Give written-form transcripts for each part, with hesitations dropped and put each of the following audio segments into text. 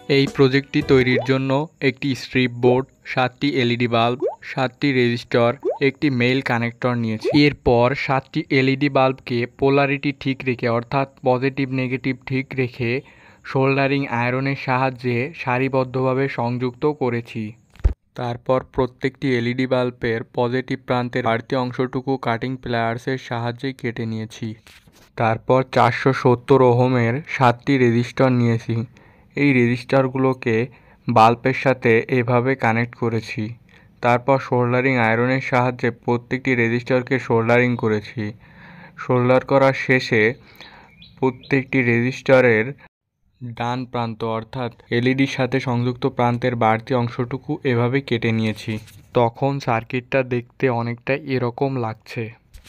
এই প্রজেক্টটি তৈরির জন্য একটি স্ট্রিপ বোর্ড, 7টি এলইডি বাল্ব, 7টি রেজিস্টর, একটি মেইল কানেক্টর নিয়েছি। এরপর 7টি এলইডি বাল্বকে পোলারিটি ঠিক রেখে অর্থাৎ পজিটিভ নেগেটিভ ঠিক রেখে সোল্ডারিং আয়রনের সাহায্যে সারিবদ্ধভাবে সংযুক্ত করেছি। তারপর প্রত্যেকটি এলইডি বাল্বের পজিটিভ প্রান্তের বাড়তি অংশটুকু কাটিং প্লায়ার্সের সাহায্যে কেটে নিয়েছি। তারপর 470 ওহমের 7টি রেজিস্টর নিয়েছি। এই রেজিস্টরগুলোকে বাল্বের সাথে এভাবে কানেক্ট করেছি। তারপর সোল্ডারিং আয়রনের সাহায্যে প্রত্যেকটি রেজিস্টরকে সোল্ডারিং করেছি। সোল্ডার করার শেষে প্রত্যেকটি রেজিস্টরের ডান প্রান্ত অর্থাৎ এলইডির সাথে সংযুক্ত প্রান্তের বাড়তি অংশটুকু এভাবে কেটে নিয়েছি। তখন সার্কিটটা দেখতে অনেকটা এরকম লাগছে।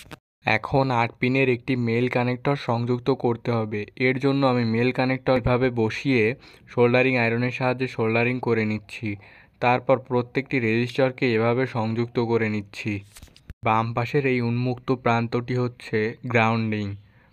এখন 8 পিনের একটি মেল কানেক্টর সংযুক্ত করতে হবে। এর জন্য আমি মেল কানেক্টর এভাবে বসিয়ে সোল্ডারিং আয়রনের সাহায্যে সোল্ডারিং করে নিচ্ছি। তারপর প্রত্যেকটি রেজিস্টরকে এভাবে সংযুক্ত করে নিচ্ছি। বাম পাশের এই উন্মুক্ত প্রান্তটি হচ্ছে গ্রাউন্ডিং,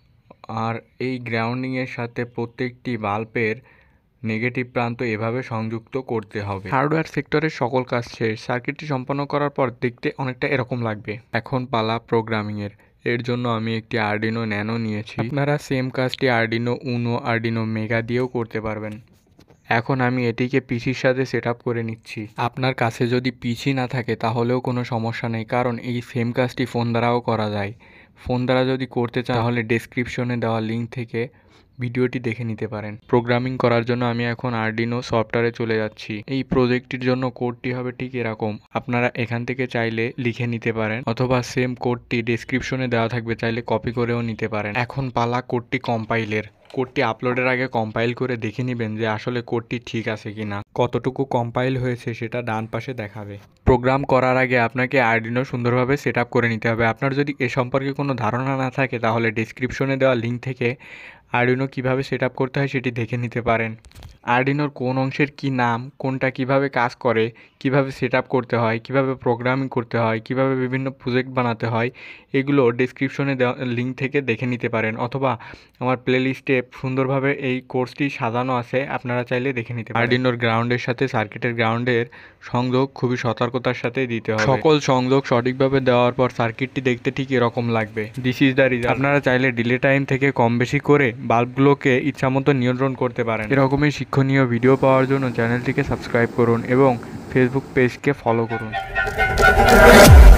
আর এই গ্রাউন্ডিংয়ের সাথে প্রত্যেকটি বাল্বের নেগেটিভ প্রান্ত এভাবে সংযুক্ত করতে হবে। হার্ডওয়্যার সেক্টরের সকল কাজ শেষ। সার্কিটটি সম্পন্ন করার পর দেখতে অনেকটা এরকম লাগবে। এখন পালা প্রোগ্রামিংয়ের। এর জন্য আমি একটি আরডিনো ন্যানো নিয়েছি। আপনারা সেম কাজটি আরডিনো উনো, আরডিনো মেগা দিয়েও করতে পারবেন। এখন আমি এটিকে পিসির সাথে সেট আপ করে নিচ্ছি। আপনার কাছে যদি পিসি না থাকে তাহলেও কোনো সমস্যা নেই, কারণ এই সেম কাজটি ফোন দ্বারাও করা যায়। ফোন দ্বারা যদি করতে চান তাহলে ডেসক্রিপশনে দেওয়া লিঙ্ক থেকে ভিডিওটি দেখে নিতে পারেন। প্রোগ্রামিং করার জন্য আমি এখন আরডিনো সফটওয়্যারে চলে যাচ্ছি। এই প্রজেক্টটির জন্য কোডটি হবে ঠিক এরকম। আপনারা এখান থেকে চাইলে লিখে নিতে পারেন, অথবা সেম কোডটি ডেসক্রিপশনে দেওয়া থাকবে, চাইলে কপি করেও নিতে পারেন। এখন পালা কোডটি কম্পাইলের। কোডটি আপলোডের আগে কম্পাইল করে দেখে নেবেন যে আসলে কোডটি ঠিক আছে কিনা। কতটুকু কম্পাইল হয়েছে সেটা ডান পাশে দেখাবে। প্রোগ্রাম করার আগে আপনাকে আরডিনো সুন্দরভাবে সেট আপ করে নিতে হবে। আপনার যদি এ সম্পর্কে কোনো ধারণা না থাকে তাহলে ডেসক্রিপশনে দেওয়া লিঙ্ক থেকে আরডিনো কীভাবে সেট আপ করতে হয় সেটি দেখে নিতে পারেন। আরডিনোর কোন অংশের কি নাম, কোনটা কিভাবে কাজ করে, কিভাবে সেট আপ করতে হয়, কিভাবে প্রোগ্রামিং করতে হয়, কিভাবে বিভিন্ন প্রজেক্ট বানাতে হয়, এগুলো ডেসক্রিপশনে দেওয়া লিঙ্ক থেকে দেখে নিতে পারেন, অথবা আমার প্লেলিস্টে সুন্দরভাবে এই কোর্সটি সাজানো আছে, আপনারা চাইলে দেখে নিতে পারেন। আরডিনোর গ্রাউন্ডের সাথে সার্কিটের গ্রাউন্ডের সংযোগ খুবই সতর্কতার সাথে দিতে হবে। সকল সংযোগ সঠিকভাবে দেওয়ার পর সার্কিটটি দেখতে ঠিক এরকম লাগবে। This is the result. আপনারা চাইলে ডিলে টাইম থেকে কম বেশি করে বাল্বগুলোকে ইচ্ছামতো নিয়ন্ত্রণ করতে পারেন। এরকমই শিক্ষণীয় ভিডিও পাওয়ার জন্য চ্যানেলটিকে সাবস্ক্রাইব করুন এবং ফেসবুক পেজকে ফলো করুন।